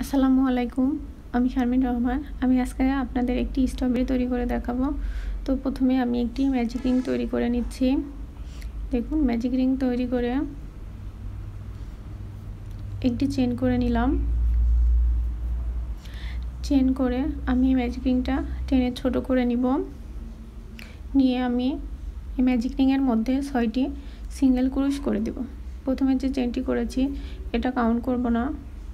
আসসালামু আলাইকুম। আমি শারমিন রহমান। আমি আজকে আপনাদের একটি স্ট্রবেরি তৈরি করে দেখাবো। তো প্রথমে আমি একটি ম্যাজিক রিং তৈরি করে নিচ্ছি। দেখুন, ম্যাজিক রিং তৈরি করে একটি চেন করে নিলাম। চেন করে আমি ম্যাজিক রিংটা টেনে ছোট করে নিব। নিয়ে আমি এই ম্যাজিক রিংয়ের মধ্যে 6টি সিঙ্গেল ক্রোশ করে দেব। প্রথমে যে চেনটি করেছি এটা কাউন্ট করব না।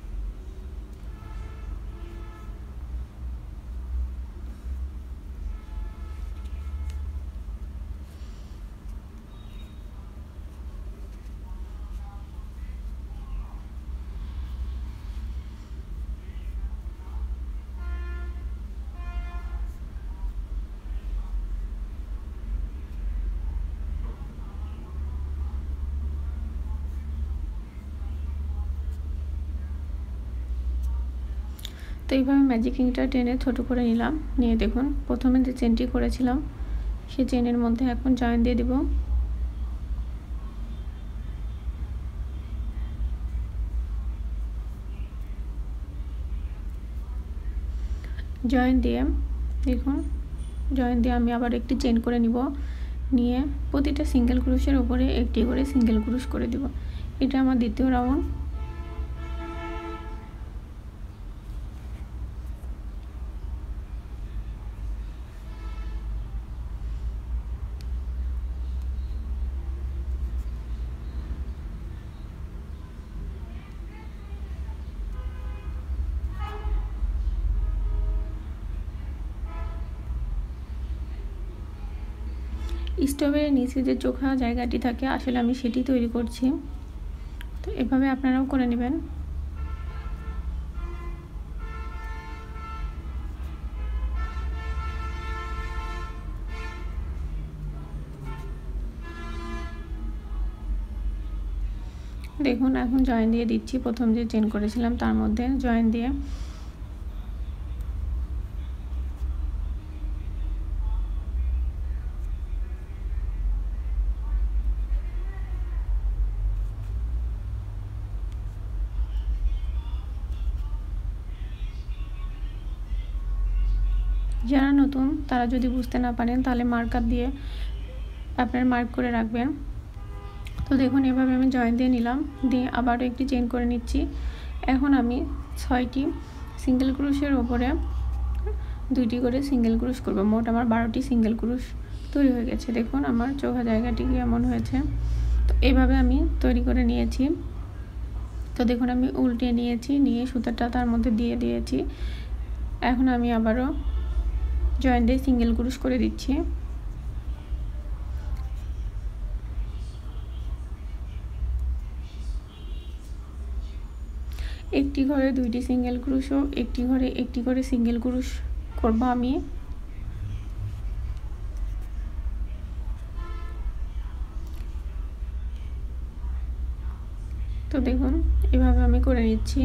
তো এইভাবে ম্যাজিক রিংটা টেনে ছোট করে নিলাম। নিয়ে দেখুন, প্রথমে যে চেনটি করেছিলাম সেই চেনের মধ্যে এখন জয়েন দিয়ে দেব। জয়েন দিয়ে দেখুন, জয়েন দিয়ে আমি আবার একটি চেন করে নিব। নিয়ে প্রতিটা সিঙ্গেল ক্রোশের উপরে একটি করে সিঙ্গেল ক্রোশ করে দেব। এটা আমার দ্বিতীয় রাউন্ড। স্টোভের নিচে যে চোখা জায়গাটি থাকে আসলে আমি সেটি তৈরি করছি। তো এভাবে আপনারাও করে নেবেন। দেখুন, এখন জয়েন দিয়ে দিচ্ছি। প্রথম যে চেন করেছিলাম তার মধ্যে জয়েন দিয়ে যারা নতুন তারা যদি বুঝতে না পারেন তাহলে মার্কার দিয়ে আপনার মার্ক করে রাখবেন। তো দেখুন, এভাবে আমি জয়েন দিয়ে নিলাম। দিয়ে আবারও একটি চেন করে নিচ্ছি। এখন আমি 6টি সিঙ্গেল ক্রোশের ওপরে 2টি করে সিঙ্গেল ক্রোশ করব। মোট আমার 12টি সিঙ্গেল ক্রোশ তৈরি হয়ে গেছে। দেখুন আমার চোখা জায়গাটি কেমন হয়েছে। তো এইভাবে আমি তৈরি করে নিয়েছি। তো দেখুন, আমি উল্টে নিয়েছি, নিয়ে সুতাটা তার মধ্যে দিয়ে দিয়েছি। এখন আমি আবারও জয়েন দিয়ে সিঙ্গেল ক্রোশ করে দিচ্ছি। একটি ঘরে 2টি সিঙ্গেল ক্রোশ ও একটি ঘরে একটি করে সিঙ্গেল ক্রোশ করব আমি। তো দেখুন, এভাবে আমি করে নিচ্ছি।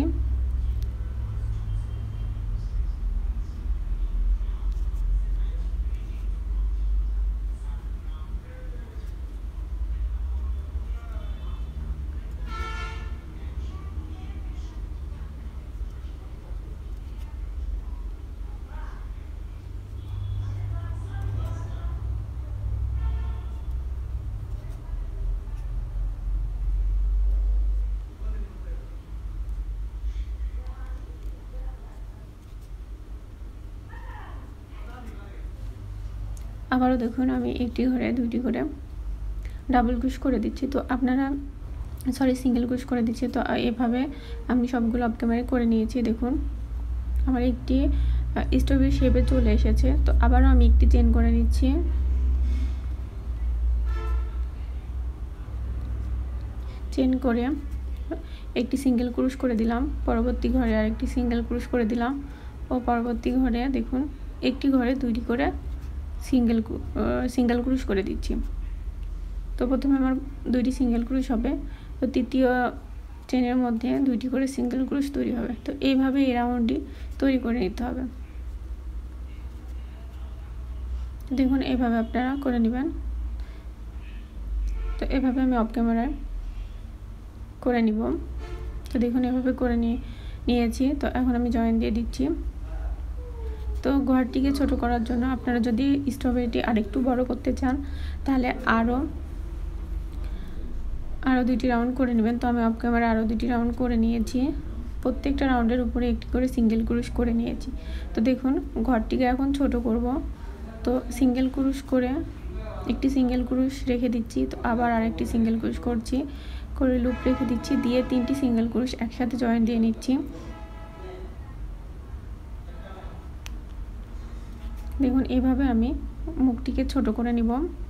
আবারও দেখুন, আমি একটি ঘরে 2টি করে ডাবল ক্রোশ করে দিচ্ছি। তো আপনারা সিঙ্গেল ক্রোশ করে দিচ্ছি। তো এভাবে আমি সবগুলো অফ ক্যামেরা করে নিয়েছি। দেখুন আমার একটি স্ট্রবেরি শেপে চলে এসেছে। তো আবারও আমি একটি চেন করে নিচ্ছি। চেন করে একটি সিঙ্গেল ক্রোশ করে দিলাম। পরবর্তী ঘরে আরেকটি সিঙ্গেল ক্রোশ করে দিলাম ও পরবর্তী ঘরে দেখুন একটি ঘরে 2টি করে সিঙ্গেল ক্রোশ করে দিচ্ছি। তো প্রথমে আমার 2টি সিঙ্গেল ক্রোশ হবে। তো তৃতীয় চেনের মধ্যে 2টি করে সিঙ্গেল ক্রোশ তৈরি হবে। তো এইভাবে এই রাউন্ডটি তৈরি করে নিতে হবে। দেখুন, এইভাবে আপনারা করে নেবেন। তো এভাবে আমি অফ ক্যামেরায় করে নিব। তো দেখুন, এভাবে করে নিয়েছি। তো এখন আমি জয়েন দিয়ে দিচ্ছি। তো ঘরটিকে ছোট করার জন্য আপনারা যদি স্ট্রবেরিটি আরেকটু বড় করতে চান তাহলে আরও 2টি রাউন্ড করে নেবেন। তো আমি অফ ক্যামেরা আরও 2টি রাউন্ড করে নিয়েছি। প্রত্যেকটা রাউন্ডের উপরে একটি করে সিঙ্গেল ক্রুশ করে নিয়েছি। তো দেখুন ঘরটিকে এখন ছোট করব। তো সিঙ্গেল ক্রুশ করে একটি সিঙ্গেল ক্রুশ রেখে দিচ্ছি। তো আবার আরেকটি সিঙ্গেল ক্রুশ করছি, করে লুপ রেখে দিচ্ছি, দিয়ে 3টি সিঙ্গেল ক্রুশ একসাথে জয়েন দিয়ে নিচ্ছি। দেখুন এইভাবে আমি মুখটিকে ছোট করে নিব।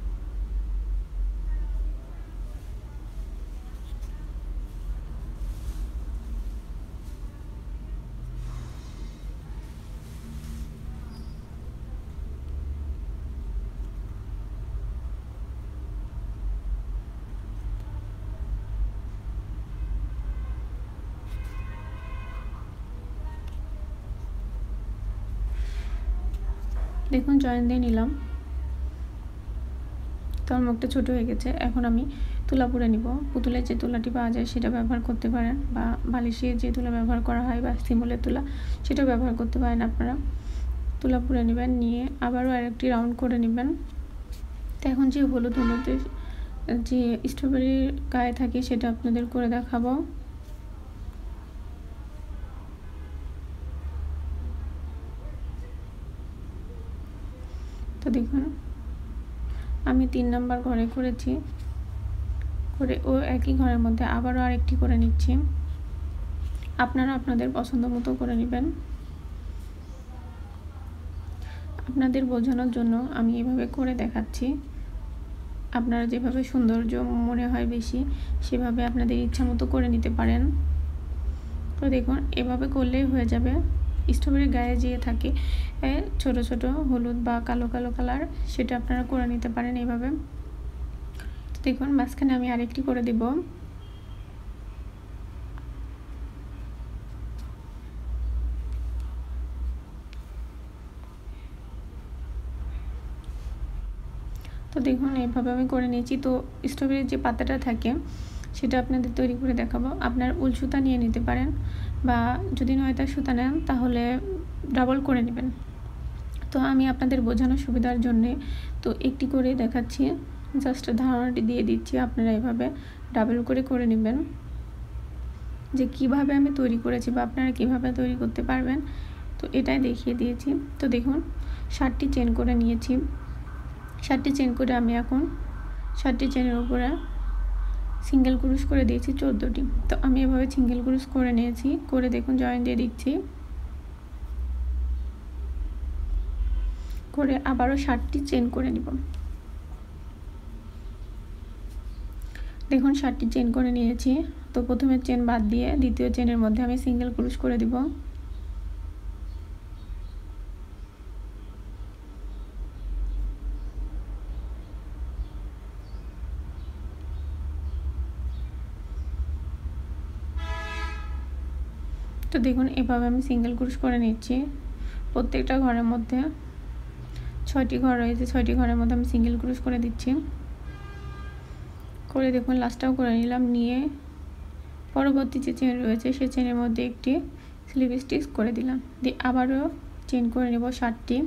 দেখুন জয়েন দিয়ে নিলাম। তো আমার মুখটা ছোটো হয়ে গেছে। এখন আমি তুলা পুরে নিব। পুতুলের যে তুলাটি পাওয়া যায় সেটা ব্যবহার করতে পারেন, বা বালিশের যে তুলা ব্যবহার করা হয় বা শিমুলের তুলা সেটা ব্যবহার করতে পারেন আপনারা। তুলা পুরে নেবেন, নিয়ে আবারও আরেকটি রাউন্ড করে নেবেন। তো এখন যে হলুদের যে স্ট্রবেরির গায়ে থাকে সেটা আপনাদের করে দেখাবো। তো দেখুন আমি 3 নাম্বার ঘরে করেছি, করে ও একই ঘরের মধ্যে আবারও আরেকটি করে নিচ্ছি। আপনারা আপনাদের পছন্দ মতো করে নেবেন। আপনাদের বোঝানোর জন্য আমি এভাবে করে দেখাচ্ছি। আপনারা যেভাবে সৌন্দর্য মনে হয় বেশি সেভাবে আপনাদের ইচ্ছা মতো করে নিতে পারেন। তো দেখুন এভাবে করলেই হয়ে যাবে। স্ট্রবেরির গায়ে যে থাকে ছোট ছোট হলুদ বা কালো কালো কালার, সেটা আপনারা করে নিতে পারেন এভাবে। তো দেখুন মাঝখানে আমি আরেকটি করে দেব। তো দেখুন এইভাবে আমি করে নিয়েছি। তো স্ট্রবেরির যে পাতাটা থাকে সেটা আপনাদের তৈরি করে দেখাবো। আপনার উল সুতা নিয়ে নিতে পারেন, বা যদি নয়তার সুতা নেন তাহলে ডাবল করে নেবেন। তো আমি আপনাদের বোঝানোর সুবিধার জন্যে তো একটি করে দেখাচ্ছি, জাস্ট ধারণাটি দিয়ে দিচ্ছি। আপনারা এভাবে ডাবল করে নেবেন, যে কিভাবে আমি তৈরি করেছি বা আপনারা কিভাবে তৈরি করতে পারবেন, তো এটাই দেখিয়ে দিয়েছি। তো দেখুন 7টি চেন করে নিয়েছি। 7টি চেন করে আমি এখন 7টি চেনের উপরে সিঙ্গেল ক্রুশ করে দিয়েছি 14টি। তো আমি এভাবে সিঙ্গেল ক্রুশ করে নিয়েছি, করে দেখুন জয়েন দিয়ে দিচ্ছি, করে আবারও 7টি চেন করে নিব। দেখুন 7টি চেন করে নিয়েছি। তো প্রথমে চেন বাদ দিয়ে দ্বিতীয় চেনের মধ্যে আমি সিঙ্গেল ক্রুশ করে দিব। তো দেখুন এভাবে আমি সিঙ্গেল ক্রুশ করে নিচ্ছি। প্রত্যেকটা ঘরের মধ্যে 6টি ঘর রয়েছে, 6টি ঘরের মধ্যে আমি সিঙ্গেল ক্রুশ করে দিচ্ছি। করে দেখুন লাস্টটাও করে নিলাম, নিয়ে পরবর্তী যে চেন রয়েছে সেই চেনের মধ্যে একটি স্লিপ স্টিচ করে দিলাম, দিয়ে আবারও চেন করে নেব 7টি।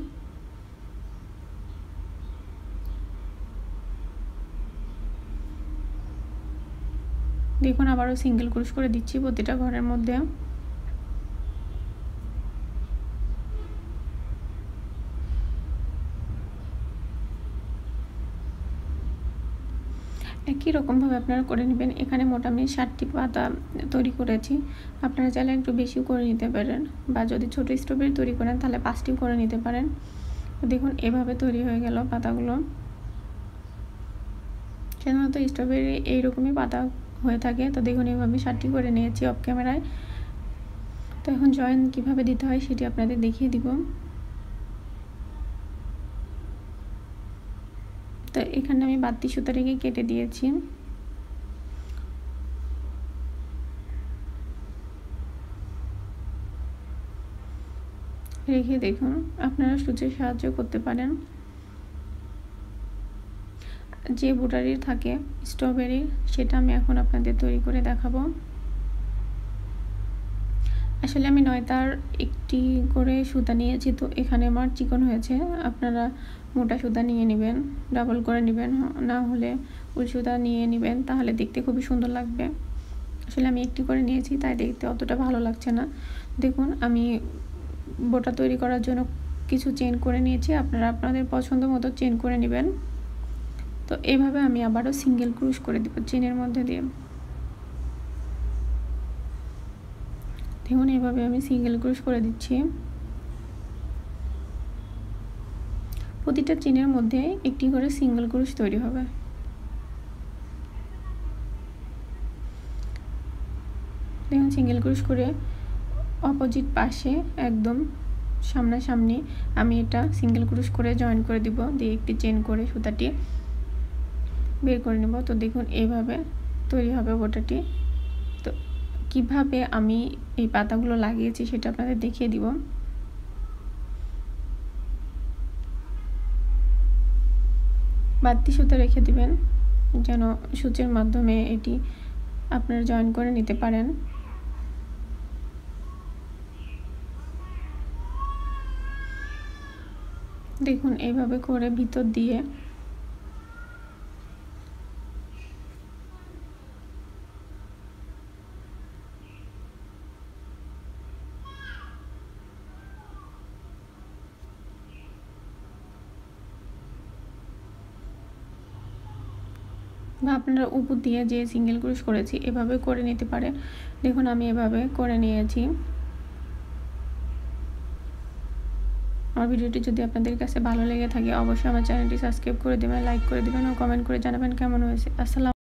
দেখুন আবারও সিঙ্গেল ক্রুশ করে দিচ্ছি প্রতিটা ঘরের মধ্যে। একই রকমভাবে আপনারা করে নেবেন। এখানে মোট আমি 7টি পাতা তৈরি করেছি, আপনারা চাইলে একটু বেশিও করে নিতে পারেন, বা যদি ছোট স্ট্রবেরি তৈরি করেন তাহলে 5টিও করে নিতে পারেন। দেখুন এভাবে তৈরি হয়ে গেল পাতাগুলো। সাধারণত স্ট্রবেরি এইরকমই পাতা হয়ে থাকে। তো দেখুন এভাবে 7টি করে নিয়েছি অফ ক্যামেরায়। তো এখন জয়েন কিভাবে দিতে হয় সেটি আপনাদের দেখিয়ে দিব। তো এখানে আমি বাড়তি সুতাটাকে কেটে দিয়েছি। রেখে দেখুন আপনারা সূচের সাহায্য করতে পারেন। যে বুটারি থাকে স্ট্রবেরির সেটা আমি এখন আপনাদের তৈরি করে দেখাবো। আসলে আমি 9 তার একটি করে সুতা নিয়েছি, তো এখানে আমার চিকন হয়েছে। আপনারা মোটা সুতা নিয়ে নেবেন, ডাবল করে নেবেন, না হলে উল সুতা নিয়ে নেবেন, তাহলে দেখতে খুবই সুন্দর লাগবে। আসলে আমি একটি করে নিয়েছি, তাই দেখতে অতটা ভালো লাগছে না। দেখুন আমি বোটা তৈরি করার জন্য কিছু চেন করে নিয়েছি, আপনারা আপনাদের পছন্দ মতো চেন করে নেবেন। তো এইভাবে আমি আবারও সিঙ্গেল ক্রুশ করে দেব চেনের মধ্যে দিয়ে। দেখুন এভাবে আমি সিঙ্গেল ক্রুশ করে দিচ্ছি। প্রতিটা চেনের মধ্যে একটি করে সিঙ্গেল ক্রুশ তৈরি হবে। দেখুন সিঙ্গেল ক্রুশ করে অপোজিট পাশে একদম সামনাসামনি আমি এটা সিঙ্গেল ক্রুশ করে জয়েন করে দিব, দিয়ে একটি চেন করে সুতাটি বের করে নেব। তো দেখুন এইভাবে তৈরি হবে বোটাটি। তো কিভাবে আমি এই পাতাগুলো লাগিয়েছি সেটা আপনাদের দেখিয়ে দিব। বাড়তি সুতা রেখে দিবেন যেন সূচের মাধ্যমে এটি আপনারা জয়েন করে নিতে পারেন। দেখুন এইভাবে করে ভিতর দিয়ে বা আপনারা উপর দিয়ে যে সিঙ্গেল ক্রুশ করেছি এভাবে করে নিতে পারেন। দেখুন আমি এভাবে করে নিয়েছি। আমার ভিডিওটি যদি আপনাদের কাছে ভালো লেগে থাকে অবশ্যই আমার চ্যানেলটি সাবস্ক্রাইব করে দেবেন, লাইক করে দেবেন ও কমেন্ট করে জানাবেন কেমন হয়েছে। আসসালাম।